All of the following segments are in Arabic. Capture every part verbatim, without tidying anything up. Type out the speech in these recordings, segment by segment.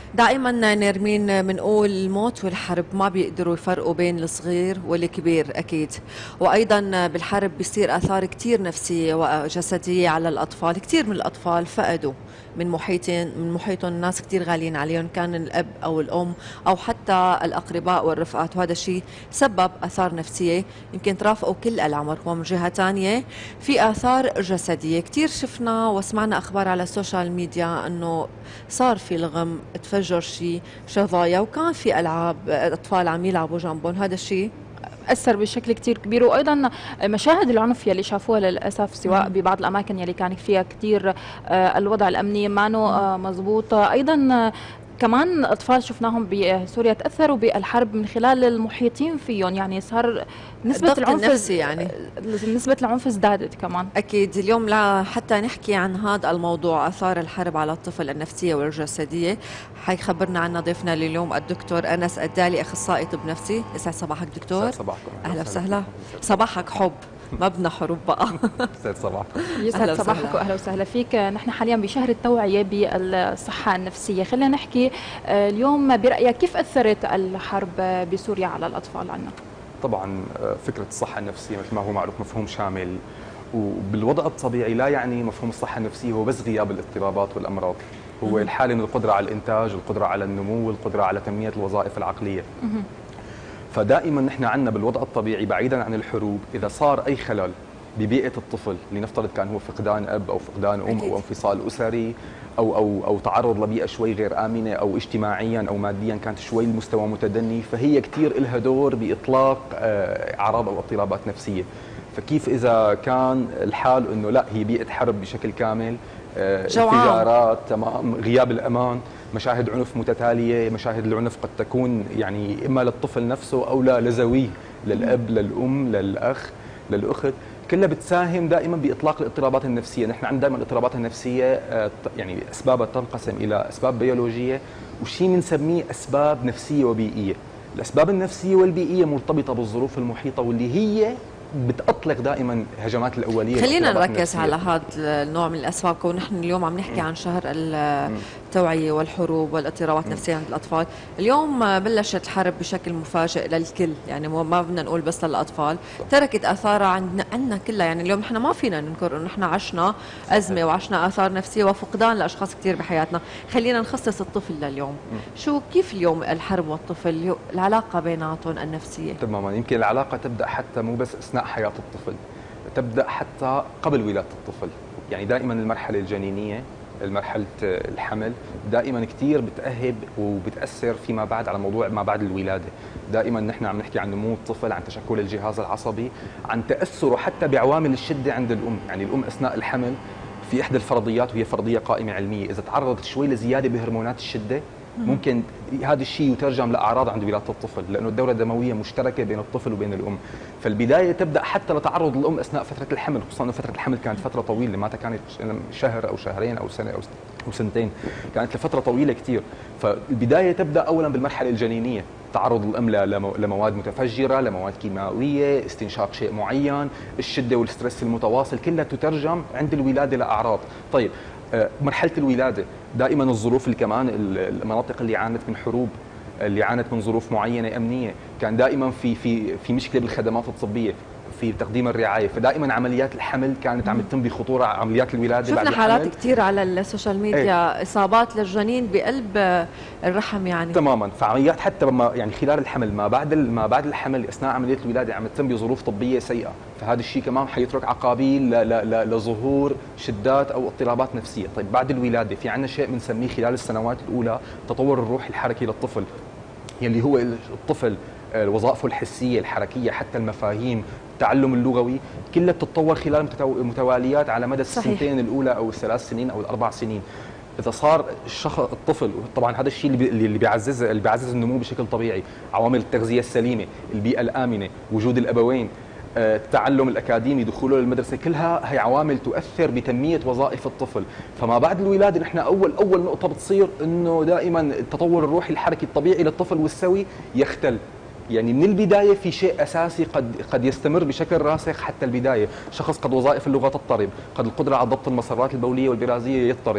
دائما نرمين بنقول الموت والحرب ما بيقدروا يفرقوا بين الصغير والكبير أكيد. وأيضا بالحرب بيصير آثار كتير نفسية وجسدية على الأطفال. كتير من الأطفال فقدوا من محيطين من محيطهم ناس كتير غاليين عليهم، كان الأب أو الأم أو حتى الأقرباء والرفقات، وهذا الشيء سبب آثار نفسية يمكن ترافقوا كل العمر. ومن جهة تانية في آثار جسدية كتير شفنا وسمعنا أخبار على السوشيال ميديا أنه صار في لغم، تفجر شيء شظايا، وكان في ألعاب أطفال عم يلعبوا جنبهم. هذا الشيء أثر بشكل كتير كبير. وأيضا مشاهد العنف يلي شافوها للأسف سواء ببعض الأماكن يلي كان فيها كتير الوضع الأمني ما مزبوط. أيضا كمان أطفال شفناهم بسوريا تأثروا بالحرب من خلال المحيطين فيهم، يعني صار نسبة العنف النفسي يعني نسبة العنف ازدادت كمان. أكيد. اليوم لا حتى نحكي عن هذا الموضوع آثار الحرب على الطفل النفسية والجسدية حيخبرنا عنها ضيفنا لليوم الدكتور أنس الدالي، أخصائي طب نفسي. يسعد صباحك دكتور. صباحكم. أهلا وسهلا. صباحك حب، ما بدنا حروب بقى. يسعد صباحكم. يسعد صباحك واهلا وسهلا فيك. نحن حاليا بشهر التوعيه بالصحه النفسيه، خلينا نحكي اليوم برايك كيف اثرت الحرب بسوريا على الاطفال عنا؟ طبعا فكره الصحه النفسيه مثل ما هو معروف مفهوم شامل، وبالوضع الطبيعي لا يعني مفهوم الصحه النفسيه هو بس غياب الاضطرابات والامراض، هو الحاله من القدره على الانتاج، القدره على النمو، القدره على تنميه الوظائف العقليه. فدائما نحن عندنا بالوضع الطبيعي بعيدا عن الحروب اذا صار اي خلل ببيئه الطفل، لنفترض كان هو فقدان اب او فقدان ام او انفصال اسري او او او تعرض لبيئه شوي غير امنه او اجتماعيا او ماديا كانت شوي المستوى متدني، فهي كثير لها دور باطلاق اعراض او اضطرابات نفسيه. فكيف اذا كان الحال انه لا هي بيئه حرب بشكل كامل، انفجارات، تمام، غياب الامان، مشاهد عنف متتاليه، مشاهد العنف قد تكون يعني اما للطفل نفسه او لا لذويه، للاب، للام، للاخ، للاخت، كلها بتساهم دائما باطلاق الاضطرابات النفسيه. نحن عندنا دائما الاضطرابات النفسيه يعني اسبابها تنقسم الى اسباب بيولوجيه وشيء بنسميه اسباب نفسيه وبيئيه. الاسباب النفسيه والبيئيه مرتبطه بالظروف المحيطه واللي هي بتأطلق دائما هجمات الأولية. خلينا نركز على هذا النوع من الأسباب، كون نحن اليوم عم نحكي عن شهر التوعية والحروب والاضطرابات النفسية عند الأطفال. اليوم بلشت الحرب بشكل مفاجئ للكل، يعني ما بدنا نقول بس للأطفال، تركت آثارها عندنا عندنا كلها. يعني اليوم نحن ما فينا ننكر إنه نحن عشنا أزمة وعشنا آثار نفسية وفقدان لأشخاص كثير بحياتنا. خلينا نخصص الطفل لليوم. شو كيف اليوم الحرب والطفل العلاقة بيناتهم النفسية؟ تماما. يمكن العلاقة تبدأ حتى مو بس أثناء حياة الطفل، تبدأ حتى قبل ولادة الطفل. يعني دائما المرحلة الجنينية، المرحلة الحمل دائما كثير بتأهب وبتأثر فيما بعد على موضوع ما بعد الولادة. دائما نحن عم نحكي عن نمو الطفل، عن تشكل الجهاز العصبي، عن تأثره حتى بعوامل الشدة عند الأم. يعني الأم أثناء الحمل في إحدى الفرضيات وهي فرضية قائمة علمية، إذا تعرضت شوي لزيادة بهرمونات الشدة ممكن هذا الشيء يترجم لاعراض عند ولاده الطفل، لانه الدوره الدمويه مشتركه بين الطفل وبين الام. فالبدايه تبدا حتى لتعرض الام اثناء فتره الحمل، خصوصا انه فتره الحمل كانت فتره طويله، ما كانت شهر او شهرين او سنه او سنتين، كانت لفتره طويله كثير. فالبدايه تبدا اولا بالمرحله الجنينيه، تعرض الام لمواد متفجره، لمواد كيماويه، استنشاق شيء معين، الشده والستريس المتواصل، كلها تترجم عند الولاده لاعراض. طيب مرحله الولاده دائما الظروف اللي كمان المناطق اللي عانت من حروب، اللي عانت من ظروف معينه امنيه، كان دائما في في في مشكله بالخدمات الطبيه في تقديم الرعايه، فدائما عمليات الحمل كانت عم تتم بخطوره عمليات الولاده. شفنا حالات كثير على السوشيال ميديا ايه؟ اصابات للجنين بقلب الرحم يعني. تماما. فعمليات حتى ما يعني خلال الحمل، ما بعد ما بعد الحمل اثناء عمليه الولاده عم تتم بظروف طبيه سيئه، فهذا الشيء كمان حيترك عقابيل لظهور شدات او اضطرابات نفسيه. طيب بعد الولاده في عندنا شيء بنسميه خلال السنوات الاولى تطور الروح الحركي للطفل، يلي هو الطفل وظائفه الحسيه الحركيه حتى المفاهيم، التعلم اللغوي، كلها بتتطور خلال متواليات على مدى السنتين الاولى او الثلاث سنين او الاربع سنين. اذا صار الشخص الطفل، طبعا هذا الشيء اللي اللي بيعزز اللي بيعزز النمو بشكل طبيعي، عوامل التغذيه السليمه، البيئه الامنه، وجود الابوين، التعلم الاكاديمي، دخوله للمدرسه، كلها هي عوامل تؤثر بتنميه وظائف الطفل. فما بعد الولاده نحن اول اول نقطه بتصير انه دائما التطور الروحي الحركي الطبيعي للطفل والسوي يختل. يعني من البدايه في شيء اساسي قد قد يستمر بشكل راسخ حتى البدايه، شخص قد وظائف اللغه تضطرب، قد القدره على ضبط المسارات البوليه والبرازيه يضطرب،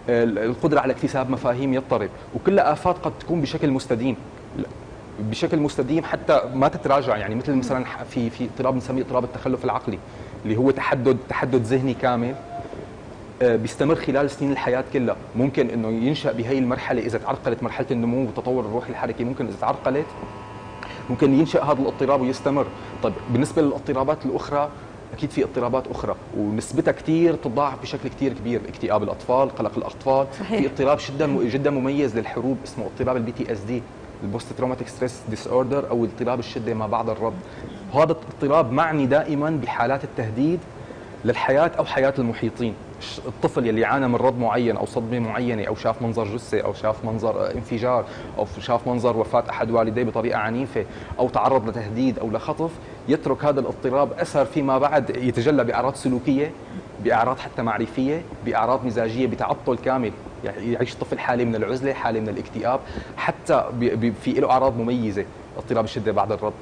القدره على اكتساب مفاهيم يضطرب، وكلها افات قد تكون بشكل مستديم بشكل مستديم حتى ما تتراجع. يعني مثل مثلا في في اضطراب بنسميه اضطراب التخلف العقلي، اللي هو تحدد تحدد ذهني كامل بيستمر خلال سنين الحياه كلها. ممكن انه ينشا بهي المرحله اذا تعرقلت مرحله النمو وتطور الروح الحركي، ممكن اذا تعرقلت ممكن ينشا هذا الاضطراب ويستمر. طيب بالنسبه للاضطرابات الاخرى اكيد في اضطرابات اخرى ونسبتها كثير تضاعف بشكل كثير كبير، اكتئاب الاطفال، قلق الاطفال. صحيح. في اضطراب جدا جدا مميز للحروب اسمه اضطراب البي تي اس دي، البوست تروماتيك ستريس ديس اوردر، او اضطراب الشده ما بعد الربط. وهذا الاضطراب معني دائما بحالات التهديد للحياه او حياه المحيطين. الطفل يلي عانى من رض معين او صدمه معينه او شاف منظر جثه او شاف منظر انفجار او شاف منظر وفاه احد والديه بطريقه عنيفه او تعرض لتهديد او لخطف، يترك هذا الاضطراب اثر فيما بعد يتجلى باعراض سلوكيه، باعراض حتى معرفيه، باعراض مزاجيه، بتعطل كامل. يعني يعيش الطفل حاله من العزله، حاله من الاكتئاب، حتى في له اعراض مميزه اضطراب الشده بعد الرض.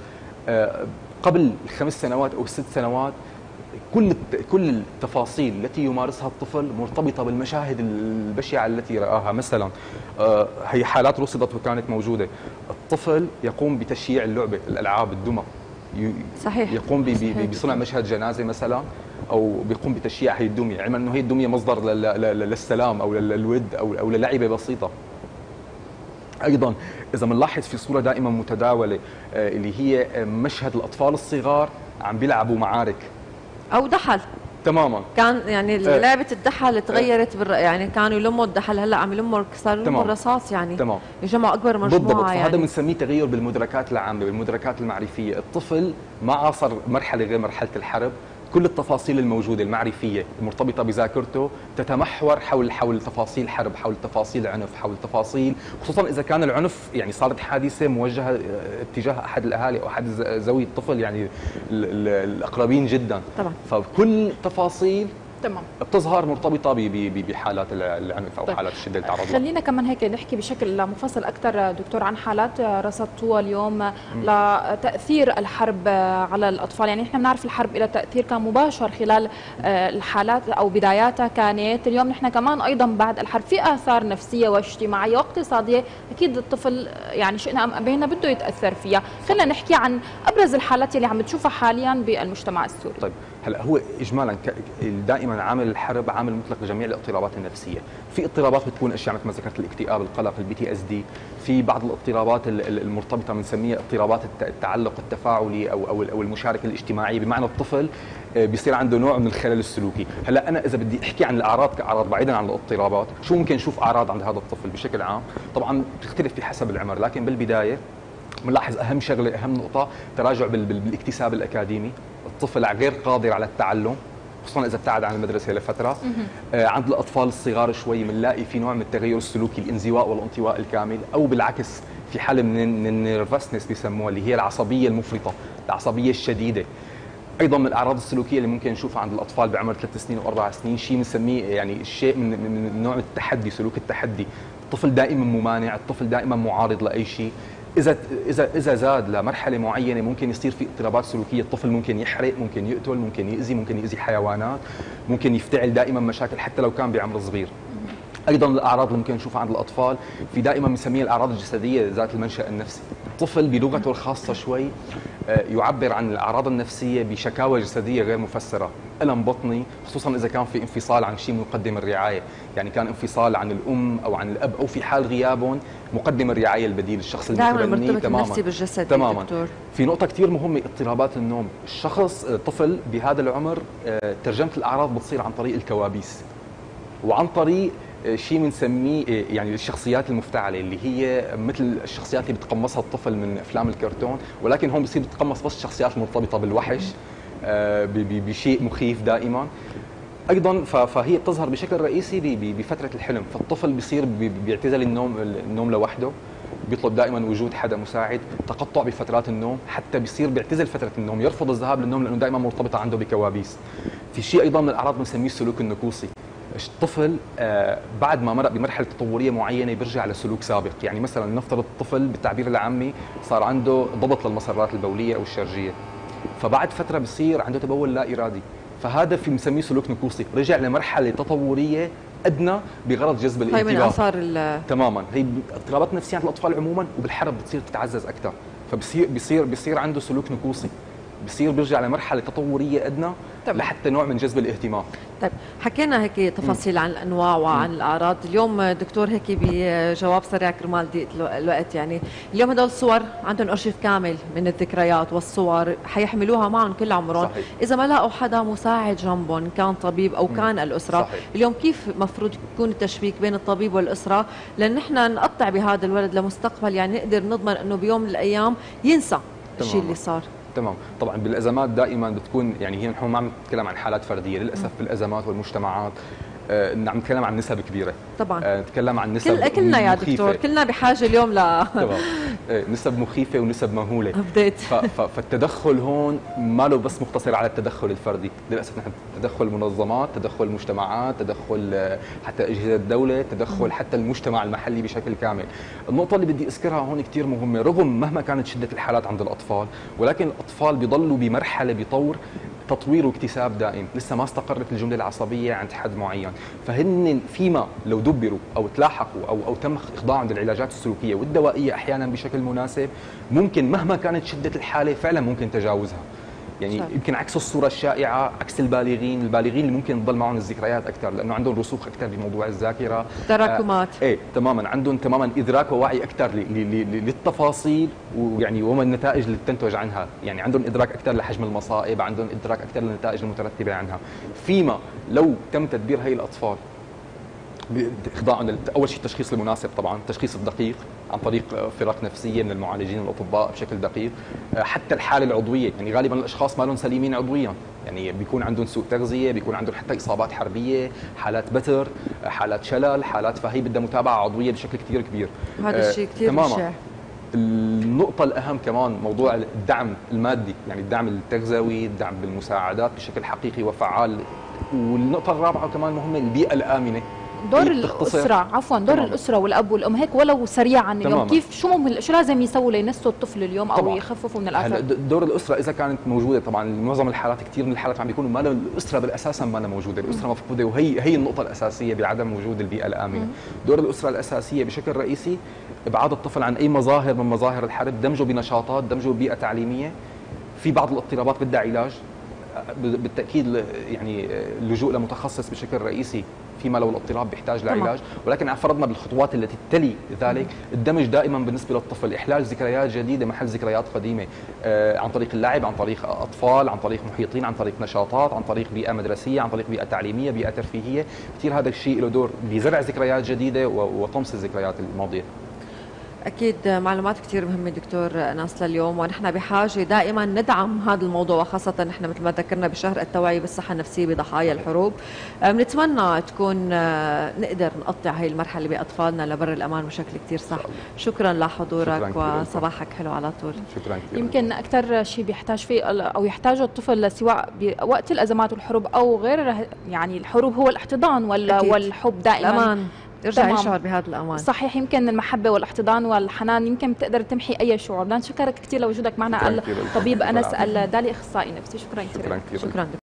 قبل الخمس سنوات او الست سنوات كل كل التفاصيل التي يمارسها الطفل مرتبطه بالمشاهد البشعه التي راها. مثلا هي حالات رصدت وكانت موجوده، الطفل يقوم بتشييع اللعبه، الالعاب، الدمى. صحيح. يقوم بصنع مشهد جنازه مثلا، او بيقوم بتشييع هي الدميه، علما انه هي الدميه مصدر للسلام او للود او او للعبه بسيطه. ايضا اذا بنلاحظ في صوره دائما متداوله اللي هي مشهد الاطفال الصغار عم بيلعبوا معارك او دحل. تماما. كان يعني لعبه الدحل تغيرت بالر... يعني كانوا يلموا الدحل، هلا عم يلموا صاروا يلموا الرصاص. يعني تمام. يجمعوا اكبر مجموعه. بالضبط. يعني فهذا بنسميه تغير بالمدركات العامه، بالمدركات المعرفيه. الطفل ما عاصر مرحله غير مرحله الحرب، كل التفاصيل الموجوده المعرفيه المرتبطه بذاكرته تتمحور حول حول تفاصيل حرب، حول تفاصيل عنف، حول تفاصيل، خصوصا اذا كان العنف يعني صارت حادثه موجهه اتجاه احد الاهالي او احد ذوي الطفل، يعني الاقربين جدا. طبعا. فكل تفاصيل تمام بتظهر مرتبطه بحالات العنف او طيب. حالات الشده اللي تعرض لها. خلينا كمان هيك نحكي بشكل مفصل اكثر دكتور عن حالات رصدتوها اليوم م. لتاثير الحرب على الاطفال. يعني احنا بنعرف الحرب لها تاثير كان مباشر خلال الحالات او بداياتها كانت، اليوم نحن كمان ايضا بعد الحرب في اثار نفسيه واجتماعيه واقتصاديه اكيد الطفل يعني شئنا ام ابينا بده يتاثر فيها. خلينا نحكي عن ابرز الحالات اللي عم تشوفها حاليا بالمجتمع السوري. طيب هلا هو اجمالا دائما عامل الحرب عامل مطلق لجميع الاضطرابات النفسيه. في اضطرابات بتكون اشياء مثل ما ذكرت الاكتئاب، القلق، البي تي اس دي. في بعض الاضطرابات المرتبطه بنسميها اضطرابات التعلق التفاعلي او او او المشاركه الاجتماعيه، بمعنى الطفل بيصير عنده نوع من الخلل السلوكي. هلا انا اذا بدي احكي عن الاعراض كاعراض بعيدا عن الاضطرابات، شو ممكن نشوف اعراض عند هذا الطفل بشكل عام؟ طبعا بتختلف في حسب العمر، لكن بالبدايه بنلاحظ اهم شغله اهم نقطه تراجع بالاكتساب الاكاديمي. الطفل غير قادر على التعلم خصوصا اذا ابتعد عن المدرسه لفتره. آه عند الاطفال الصغار شوي بنلاقي في نوع من التغير السلوكي، الانزواء والانطواء الكامل، او بالعكس في حاله من النيرفسنس بيسموها اللي هي العصبيه المفرطه، العصبيه الشديده. ايضا من الاعراض السلوكيه اللي ممكن نشوفها عند الاطفال بعمر ثلاث سنين واربع سنين شيء بنسميه يعني شيء من من نوع التحدي، سلوك التحدي. الطفل دائما ممانع، الطفل دائما معارض لاي شيء. اذا اذا اذا زاد لمرحله معينه ممكن يصير في اضطرابات سلوكيه، الطفل ممكن يحرق، ممكن يقتل، ممكن يؤذي، ممكن يؤذي حيوانات، ممكن يفتعل دائما مشاكل حتى لو كان بعمر صغير. ايضا الاعراض اللي ممكن نشوفها عند الاطفال في دائما بنسميها الاعراض الجسديه ذات المنشا النفسي. الطفل بلغته الخاصه شوي يعبر عن الاعراض النفسيه بشكاوى جسديه غير مفسره، الم بطني، خصوصا اذا كان في انفصال عن شيء مقدم الرعايه، يعني كان انفصال عن الام او عن الاب او في حال غيابهم مقدم الرعايه البديل، الشخص المتبني تماما النفسي بالجسد. تماما دكتور. في نقطه كثير مهمه، اضطرابات النوم. الشخص الطفل بهذا العمر ترجمه الاعراض بتصير عن طريق الكوابيس وعن طريق شيء بنسميه يعني الشخصيات المفتعله، اللي هي مثل الشخصيات اللي بتقمصها الطفل من افلام الكرتون، ولكن هون بصير بتقمص بس الشخصيات المرتبطه بالوحش بشيء مخيف دائما. ايضا فهي بتظهر بشكل رئيسي بفتره الحلم، فالطفل بصير بيعتزل النوم النوم لوحده، بيطلب دائما وجود حدا مساعد، تقطع بفترات النوم، حتى بيصير بيعتزل فتره النوم، يرفض الذهاب للنوم لانه دائما مرتبطه عنده بكوابيس. في شيء ايضا من الاعراض بنسميه السلوك النكوصي. الطفل آه بعد ما مرق بمرحله تطوريه معينه بيرجع لسلوك سابق، يعني مثلا نفترض الطفل بالتعبير العامي صار عنده ضبط للمسرات البوليه او الشرجيه، فبعد فتره بصير عنده تبول لا ارادي، فهذا في بنسميه سلوك نكوصي، رجع لمرحله تطوريه ادنى بغرض جذب هي الانتباه. من اثار ال- تماما، هي اضطرابات نفسيه عند الاطفال عموما، وبالحرب بتصير تتعزز اكثر، فبصير بصير بصير عنده سلوك نكوصي، بصير بيرجع لمرحله تطوريه ادنى تمام. لحتى نوع من جذب الاهتمام. طيب حكينا هيك تفاصيل عن الانواع وعن الاعراض. اليوم دكتور هيك بجواب سريع كرمال ضيق الوقت، يعني اليوم هدول الصور عندهم ارشيف كامل من الذكريات والصور حيحملوها معهم كل عمرهم. صحيح. اذا ما لقوا حدا مساعد جنبهم، كان طبيب او كان الاسره، صحيح. اليوم كيف مفروض يكون التشبيك بين الطبيب والاسره لان نحن نقطع بهذا الولد لمستقبل، يعني نقدر نضمن انه بيوم من الايام ينسى الشيء اللي صار. تمام، طبعا بالازمات دائما بتكون، يعني هي نحن ما عم نتكلم عن حالات فرديه، للاسف بالازمات والمجتمعات آه عم نتكلم عن نسب كبيره. طبعا آه نتكلم عن نسب كل كلنا يا مخيفة. دكتور كلنا بحاجه اليوم ل تمام، آه نسب مخيفه ونسب مهوله. ابديت. ف- ف- فالتدخل هون ما له بس مقتصر على التدخل الفردي، للاسف نحن تدخل المنظمات، تدخل المجتمعات، تدخل آه، حتى اجهزه الدوله، تدخل حتى المجتمع المحلي بشكل كامل. النقطه اللي بدي اذكرها هون كثير مهمه، رغم مهما كانت شده الحالات عند الاطفال، ولكن الاطفال بيضلوا بمرحله بطور تطوير واكتساب دائم، لسه ما استقرت الجمله العصبيه عند حد معين، فهن فيما لو دبروا او تلاحقوا او او تم اخضاعهم للعلاجات السلوكيه والدوائيه احيانا بشكل مناسب، ممكن مهما كانت شده الحاله فعلا ممكن تجاوزها. يعني صحيح. يمكن عكس الصوره الشائعه، عكس البالغين، البالغين اللي ممكن تضل معهم الذكريات اكثر لانه عندهم رسوخ اكثر بموضوع الذاكره، تراكمات. آه ايه تماما، عندهم تماما ادراك ووعي اكثر ل- ل- ل- للتفاصيل ويعني وما النتائج اللي بتنتج عنها، يعني عندهم ادراك اكثر لحجم المصائب، عندهم ادراك اكثر للنتائج المترتبه عنها. فيما لو تم تدبير هي الاطفال باخضاعهم اول شيء التشخيص المناسب، طبعا التشخيص الدقيق عن طريق فرق نفسيه من المعالجين والاطباء بشكل دقيق، حتى الحاله العضويه، يعني غالبا الاشخاص ما لهم سليمين عضويا، يعني بيكون عندهم سوء تغذيه، بيكون عندهم حتى اصابات حربيه، حالات بتر، حالات شلل، حالات، فهي بدها متابعه عضويه بشكل كثير كبير. هذا الشيء كثير تماما. بشع. النقطة الأهم كمان موضوع الدعم المادي، يعني الدعم التغذوي، الدعم بالمساعدات بشكل حقيقي وفعال. والنقطة الرابعة كمان مهمة، البيئة الآمنة. دور هي بتختصر- الاسره، عفوا دور تماماً. الاسره والاب والام هيك ولو سريعا اليوم، تماماً. كيف شو ممكن شو لازم يسووا لينسوا الطفل اليوم او طبعاً. يخففوا من هلا الاثار؟ د- دور الاسره اذا كانت موجوده، طبعا معظم الحالات كثير من الحالات عم بيكونوا ما لها- الاسره بالاساس ما لها موجوده، الاسره مفقوده، وهي هي النقطه الاساسيه بعدم وجود البيئه الامنه. دور الاسره الاساسيه بشكل رئيسي ابعاد الطفل عن اي مظاهر من مظاهر الحرب، دمجه بنشاطات، دمجه ببيئه تعليميه. في بعض الاضطرابات بدها علاج، ب- بالتاكيد ل- يعني اللجوء لمتخصص بشكل رئيسي فيما لو الاضطراب بيحتاج تمام. لعلاج، ولكن على فرضنا بالخطوات التي تلي ذلك، الدمج دائما بالنسبه للطفل، احلال ذكريات جديده محل ذكريات قديمه، آه عن طريق اللعب، عن طريق اطفال، عن طريق محيطين، عن طريق نشاطات، عن طريق بيئه مدرسيه، عن طريق بيئه تعليميه، بيئه ترفيهيه، كثير هذا الشيء له دور بزرع ذكريات جديده و- وطمس الذكريات الماضيه. أكيد معلومات كثير مهمة دكتور ناس لليوم، ونحن بحاجة دائما ندعم هذا الموضوع، وخاصة نحن مثل ما ذكرنا بشهر التوعية بالصحة النفسية بضحايا الحروب. بنتمنى تكون آه، نقدر نقطع هاي المرحلة بأطفالنا لبر الأمان بشكل كثير صح. شكرا لحضورك شكراً كثير. وصباحك حلو على طول. شكرا كثير. يمكن اكثر شيء بيحتاج فيه ال- او يحتاجه الطفل سواء بوقت الازمات والحروب او غير، يعني الحروب، هو الاحتضان وال- أكيد. والحب دائما. الأمان، يرجع تمام. يشعر بهذا الأمان. صحيح، يمكن المحبة والاحتضان والحنان يمكن بتقدر تمحي أي شعور. بدنا نشكرك كثير لوجودك معنا شكراً كثير. الطبيب أنس بالعافية. الدالي، أخصائي نفسي. شكرا كثير. شكرا كثير. شكرا.